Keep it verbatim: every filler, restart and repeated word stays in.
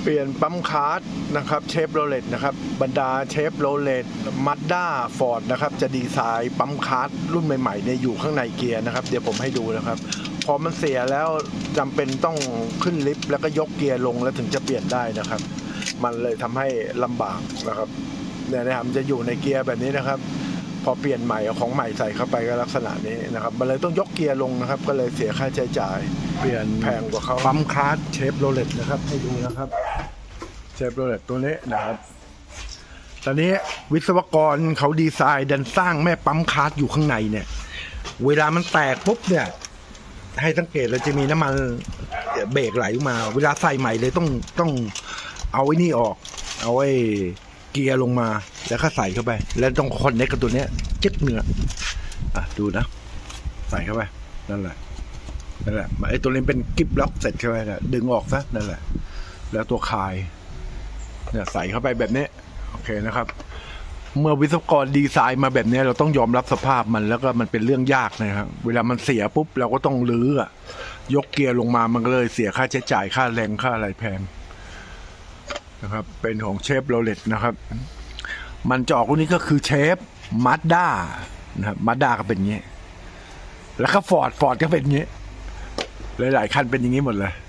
เปลี่ยนปั๊มคาร์ดนะครับเชฟโรเลตนะครับบรรดาเชฟโรเลตมัดด้าฟอร์ดนะครับจะดีไซน์ปั๊มคาร์ดรุ่นใหม่ๆเนี่ยอยู่ข้างในเกียร์นะครับเดี๋ยวผมให้ดูนะครับพอมันเสียแล้วจำเป็นต้องขึ้นลิฟต์แล้วก็ยกเกียร์ลงแล้วถึงจะเปลี่ยนได้นะครับมันเลยทำให้ลำบากนะครับเนี่ยนะครับจะอยู่ในเกียร์แบบนี้นะครับพอเปลี่ยนใหม่เอาของใหม่ใส่เข้าไปก็ลักษณะนี้นะครับมันเลยต้องยกเกียร์ลงนะครับก็เลยเสียค่าใช้จ่ายเปลี่ยนแพงกว่าเขาปั๊มคาร์ดเชฟโรเลตนะครับให้ดูนะครับเชฟโรเลตตัวนี้นะครับตอนนี้วิศวกรเขาดีไซน์ดันสร้างแม่ปั๊มคาร์ดอยู่ข้างในเนี่ยเวลามันแตกปุ๊บเนี่ยให้สังเกตเราจะมีน้ำมันเบรกไหลมาเวลาใส่ใหม่เลยต้องต้องเอาไอ้นี่ออกเอาไอ้เกียร์ลงมาแล้วก็ใส่เข้าไปแล้วต้องคอนเนคกับตัวเนี้ยจึ๊กเนื้ออ่ะดูนะใส่เข้าไปนั่นแหละนั่นแหละไอ้ตัวนี้เป็นกิ๊บล็อกเสร็จใช่ไหมเนี่ยดึงออกซะนั่นแหละแล้วตัวคายเนี่ยใส่เข้าไปแบบนี้โอเคนะครับเมื่อวิศวกรดีไซน์มาแบบนี้เราต้องยอมรับสภาพมันแล้วก็มันเป็นเรื่องยากนะครับเวลามันเสียปุ๊บเราก็ต้องรื้อยกเกียร์ลงมามันก็เลยเสียค่าใช้จ่ายค่าแรงค่าอะไรแพงนะครับเป็นของเชฟโรเลตนะครับมันจะออกรุ่นนี้ก็คือเชฟมาด้านะครับมาด้าก็เป็นอย่างนี้แล้วก็ฟอร์ดฟอร์ดก็เป็นอย่างนี้หลายๆคันเป็นอย่างนี้หมดเลย